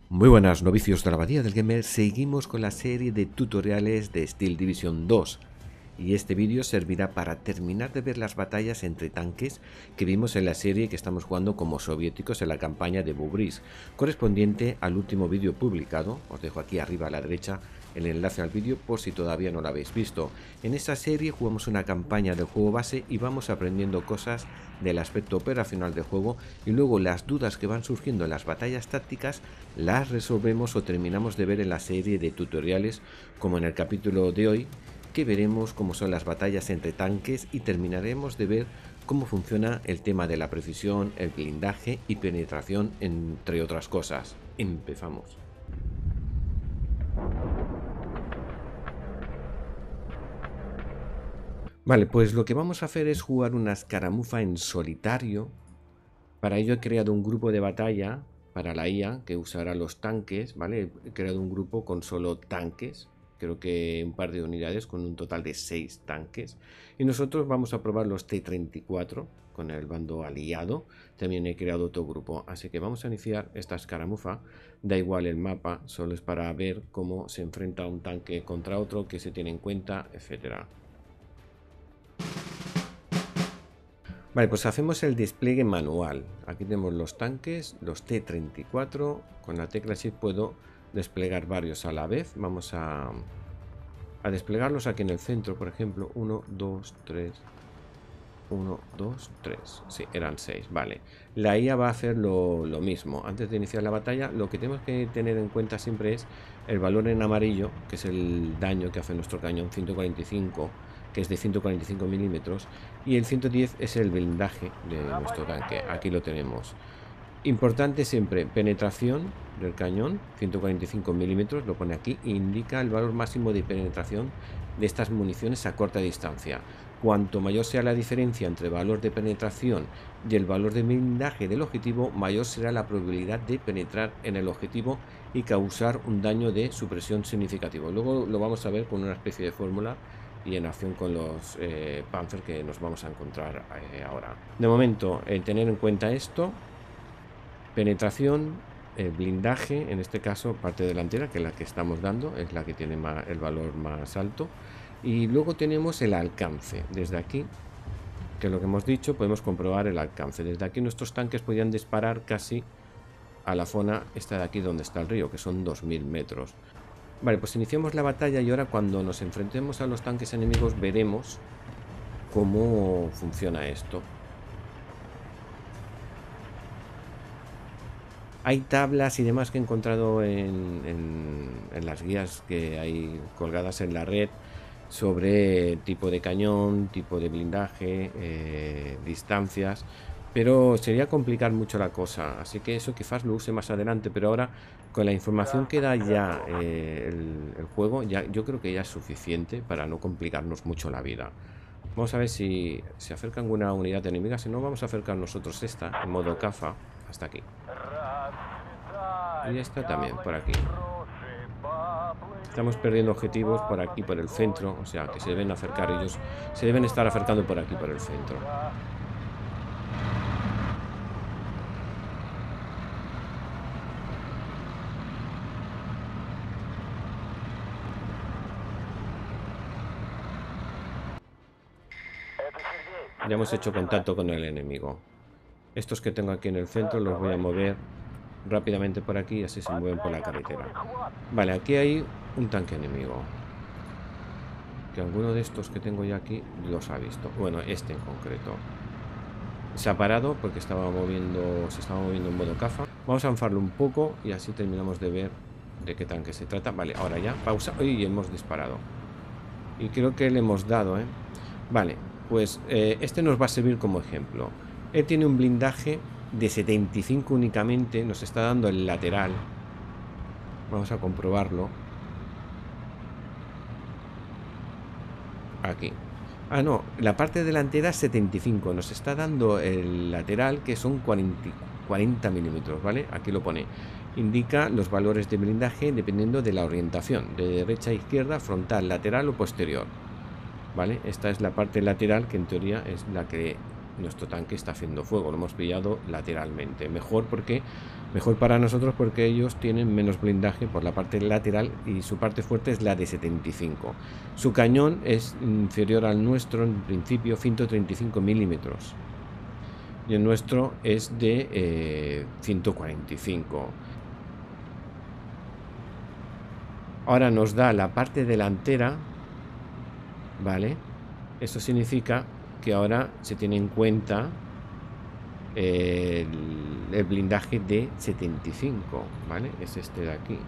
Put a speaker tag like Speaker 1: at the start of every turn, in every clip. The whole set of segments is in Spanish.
Speaker 1: Muy buenas novicios de la Abadía del Gamer, seguimos con la serie de tutoriales de Steel Division 2 y este vídeo servirá para terminar de ver las batallas entre tanques que vimos en la serie que estamos jugando como soviéticos en la campaña de Bubris, correspondiente al último vídeo publicado. Os dejo aquí arriba a la derecha el enlace al vídeo por si todavía no lo habéis visto. En esta serie jugamos una campaña del juego base y vamos aprendiendo cosas del aspecto operacional del juego, y luego las dudas que van surgiendo en las batallas tácticas las resolvemos o terminamos de ver en la serie de tutoriales, como en el capítulo de hoy, que veremos cómo son las batallas entre tanques y terminaremos de ver cómo funciona el tema de la precisión, el blindaje y penetración, entre otras cosas. Empezamos. Vale, pues lo que vamos a hacer es jugar una escaramuza en solitario. Para ello he creado un grupo de batalla para la IA que usará los tanques, ¿vale? He creado un grupo con solo tanques, creo que un par de unidades con un total de 6 tanques. Y nosotros vamos a probar los T-34 con el bando aliado. También he creado otro grupo, así que vamos a iniciar esta escaramuza. Da igual el mapa, solo es para ver cómo se enfrenta un tanque contra otro, qué se tiene en cuenta, etcétera. Vale, pues hacemos el despliegue manual. Aquí tenemos los tanques, los T-34. Con la tecla Shift puedo desplegar varios a la vez. Vamos a desplegarlos aquí en el centro, por ejemplo. 1, 2, 3. 1, 2, 3. Sí, eran 6. Vale. La IA va a hacer lo mismo. Antes de iniciar la batalla, lo que tenemos que tener en cuenta siempre es el valor en amarillo, que es el daño que hace nuestro cañón 145, que es de 145 milímetros, y el 110 es el blindaje de nuestro tanque. Aquí lo tenemos. Importante siempre, penetración del cañón, 145 milímetros, lo pone aquí, indica el valor máximo de penetración de estas municiones a corta distancia. Cuanto mayor sea la diferencia entre el valor de penetración y el valor de blindaje del objetivo, mayor será la probabilidad de penetrar en el objetivo y causar un daño de supresión significativo. Luego lo vamos a ver con una especie de fórmula y en acción con los Panzer que nos vamos a encontrar ahora. De momento, tener en cuenta esto: penetración, blindaje, en este caso parte delantera, que es la que estamos dando, es la que tiene el valor más alto. Y luego tenemos el alcance. Desde aquí, que es lo que hemos dicho, podemos comprobar el alcance. Desde aquí nuestros tanques podían disparar casi a la zona esta de aquí donde está el río, que son 2000 metros. Vale, pues iniciamos la batalla y ahora cuando nos enfrentemos a los tanques enemigos veremos cómo funciona esto. Hay tablas y demás que he encontrado en las guías que hay colgadas en la red sobre tipo de cañón, tipo de blindaje, distancias, pero sería complicar mucho la cosa, así que eso quizás lo use más adelante. Pero ahora, con la información que da ya el juego, yo creo que ya es suficiente para no complicarnos mucho la vida. Vamos a ver si se acerca alguna unidad enemiga. Si no, vamos a acercar nosotros esta en modo caza hasta aquí. Y esta también, por aquí. Estamos perdiendo objetivos por aquí, por el centro. O sea, que se deben acercar ellos. Se deben estar acercando por aquí, por el centro. Ya hemos hecho contacto con el enemigo. Estos que tengo aquí en el centro los voy a mover rápidamente por aquí, así se mueven por la carretera. Vale, aquí hay un tanque enemigo, que alguno de estos que tengo ya aquí los ha visto. Bueno, este en concreto se ha parado porque se estaba moviendo en modo caza. Vamos a enfarlo un poco y así terminamos de ver de qué tanque se trata. Vale, ahora ya, pausa. Y hemos disparado. Y creo que le hemos dado, Vale, pues este nos va a servir como ejemplo. Él tiene un blindaje de 75 únicamente. Nos está dando el lateral. Vamos a comprobarlo. Aquí. Ah, no, la parte delantera 75. Nos está dando el lateral, que son 40 milímetros, ¿vale? Aquí lo pone. Indica los valores de blindaje dependiendo de la orientación, de derecha a izquierda, frontal, lateral o posterior, ¿vale? Esta es la parte lateral, que en teoría es la que nuestro tanque está haciendo fuego. Lo hemos pillado lateralmente. Mejor para nosotros porque ellos tienen menos blindaje por la parte lateral y su parte fuerte es la de 75. Su cañón es inferior al nuestro, en principio 135 milímetros. Y el nuestro es de 145. Ahora nos da la parte delantera, ¿vale? Esto significa que ahora se tiene en cuenta el blindaje de 75, ¿vale? Es este de aquí.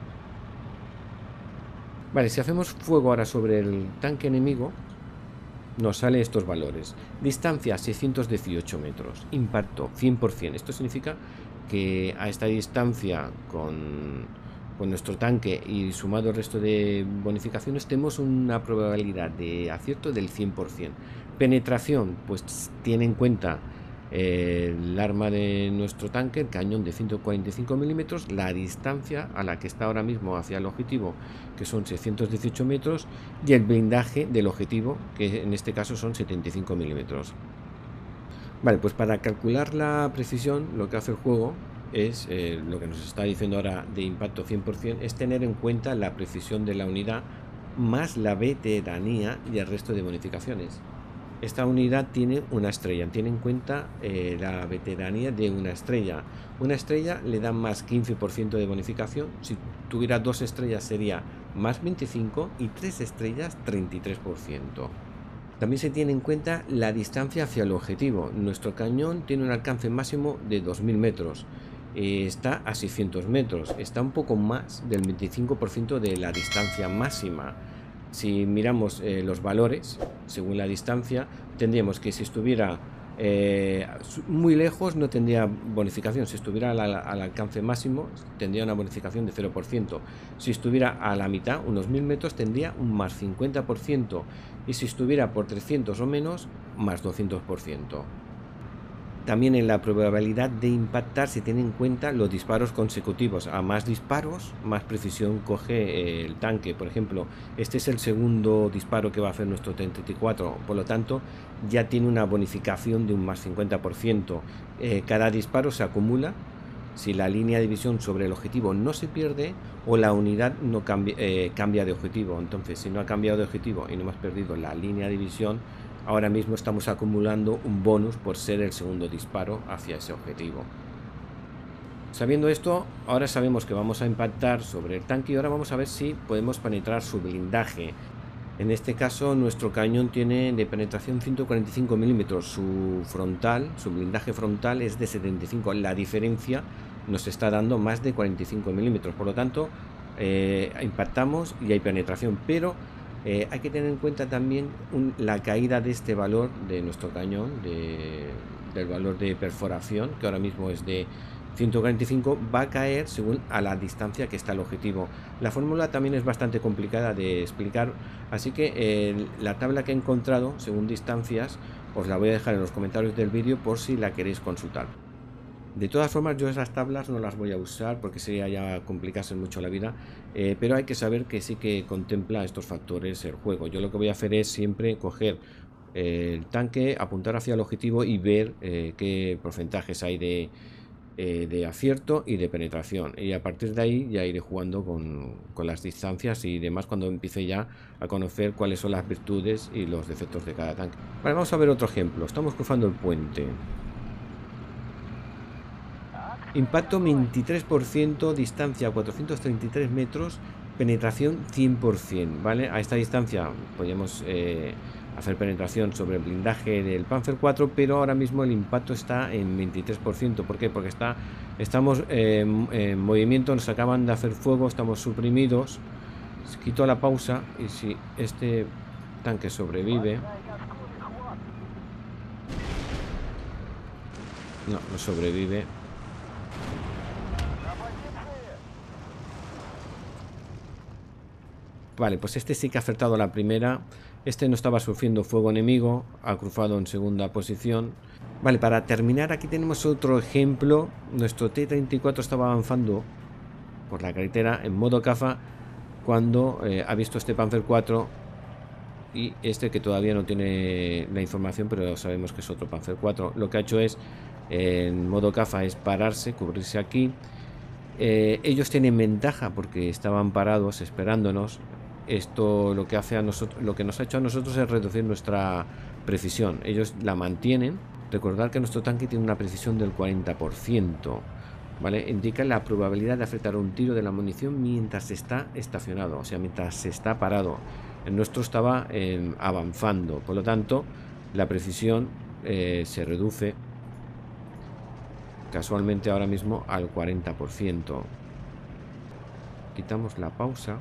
Speaker 1: Vale, si hacemos fuego ahora sobre el tanque enemigo, nos sale estos valores. Distancia 618 metros. Impacto 100%. Esto significa que a esta distancia con nuestro tanque y sumado el resto de bonificaciones tenemos una probabilidad de acierto del 100%. Penetración, pues tiene en cuenta el arma de nuestro tanque, el cañón de 145 milímetros, la distancia a la que está ahora mismo hacia el objetivo, que son 618 metros, y el blindaje del objetivo, que en este caso son 75 milímetros. Vale, pues para calcular la precisión, lo que hace el juego es, lo que nos está diciendo ahora de impacto 100%, es tener en cuenta la precisión de la unidad más la veteranía y el resto de bonificaciones. Esta unidad tiene una estrella, tiene en cuenta la veteranía de una estrella. Una estrella le da más 15% de bonificación. Si tuviera 2 estrellas sería más 25 y 3 estrellas 33%. También se tiene en cuenta la distancia hacia el objetivo. Nuestro cañón tiene un alcance máximo de 2000 metros. Está a 600 metros. Está un poco más del 25% de la distancia máxima. Si miramos los valores según la distancia, tendríamos que si estuviera muy lejos no tendría bonificación. Si estuviera al alcance máximo tendría una bonificación de 0%. Si estuviera a la mitad, unos 1000 metros, tendría un más 50%. Y si estuviera por 300 o menos, más 200%. También en la probabilidad de impactar se tienen en cuenta los disparos consecutivos. A más disparos, más precisión coge el tanque. Por ejemplo, este es el segundo disparo que va a hacer nuestro T-34. Por lo tanto, ya tiene una bonificación de un más 50%. Cada disparo se acumula si la línea de visión sobre el objetivo no se pierde o la unidad no cambia de objetivo. Entonces, si no ha cambiado de objetivo y no hemos perdido la línea de visión, ahora mismo estamos acumulando un bonus por ser el segundo disparo hacia ese objetivo. Sabiendo esto, ahora sabemos que vamos a impactar sobre el tanque y ahora vamos a ver si podemos penetrar su blindaje. En este caso, nuestro cañón tiene de penetración 145 milímetros. Su blindaje frontal es de 75. La diferencia nos está dando más de 45 milímetros. Por lo tanto, impactamos y hay penetración, pero hay que tener en cuenta también la caída de este valor de nuestro cañón, del valor de perforación, que ahora mismo es de 145, va a caer según a la distancia que está el objetivo. La fórmula también es bastante complicada de explicar, así que la tabla que he encontrado según distancias os la voy a dejar en los comentarios del vídeo por si la queréis consultar. De todas formas, yo esas tablas no las voy a usar porque sería ya complicarse mucho la vida, pero hay que saber que sí que contempla estos factores el juego. Yo lo que voy a hacer es siempre coger el tanque, apuntar hacia el objetivo y ver qué porcentajes hay de acierto y de penetración, y a partir de ahí ya iré jugando con las distancias y demás cuando empiece ya a conocer cuáles son las virtudes y los defectos de cada tanque. Vale, vamos a ver otro ejemplo. Estamos cruzando el puente. Impacto 23%, distancia 433 metros, penetración 100%, ¿vale? A esta distancia podríamos hacer penetración sobre el blindaje del Panzer IV, pero ahora mismo el impacto está en 23%. ¿Por qué? Porque estamos en movimiento, nos acaban de hacer fuego, estamos suprimidos. Quito la pausa y si este tanque sobrevive... No sobrevive. Vale, pues este sí que ha acertado la primera. Este no estaba sufriendo fuego enemigo, ha cruzado en segunda posición. Vale, para terminar aquí tenemos otro ejemplo. Nuestro T-34 estaba avanzando por la carretera en modo caza cuando ha visto este Panzer IV Y este que todavía no tiene la información, pero sabemos que es otro Panzer 4. Lo que ha hecho es, en modo CAFA, es pararse, cubrirse aquí. Ellos tienen ventaja porque estaban parados esperándonos. Esto lo que hace a nosotros, lo que nos ha hecho a nosotros es reducir nuestra precisión. Ellos la mantienen. Recordad que nuestro tanque tiene una precisión del 40%. ¿Vale? Indica la probabilidad de acertar un tiro de la munición mientras está estacionado, o sea, mientras se está parado. El nuestro estaba avanzando, por lo tanto, la precisión se reduce casualmente ahora mismo al 40%. Quitamos la pausa.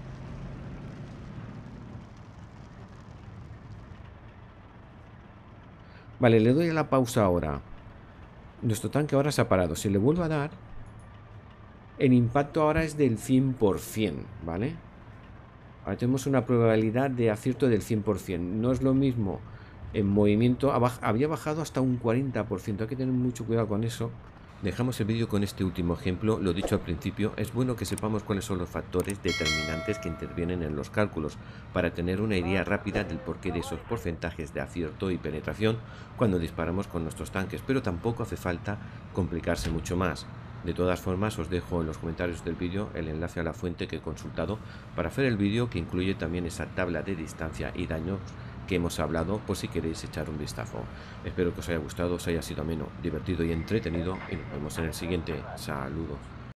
Speaker 1: Vale, le doy a la pausa ahora. Nuestro tanque ahora se ha parado. Si le vuelvo a dar, el impacto ahora es del 100%, ¿vale? Ahora tenemos una probabilidad de acierto del 100%. No es lo mismo en movimiento. Había bajado hasta un 40%. Hay que tener mucho cuidado con eso. Dejamos el vídeo con este último ejemplo. Lo dicho al principio, es bueno que sepamos cuáles son los factores determinantes que intervienen en los cálculos para tener una idea rápida del porqué de esos porcentajes de acierto y penetración cuando disparamos con nuestros tanques, pero tampoco hace falta complicarse mucho más. De todas formas, os dejo en los comentarios del vídeo el enlace a la fuente que he consultado para hacer el vídeo, que incluye también esa tabla de distancia y daños que hemos hablado, por si queréis echar un vistazo. Espero que os haya gustado, os haya sido ameno, divertido y entretenido, y nos vemos en el siguiente. Saludos.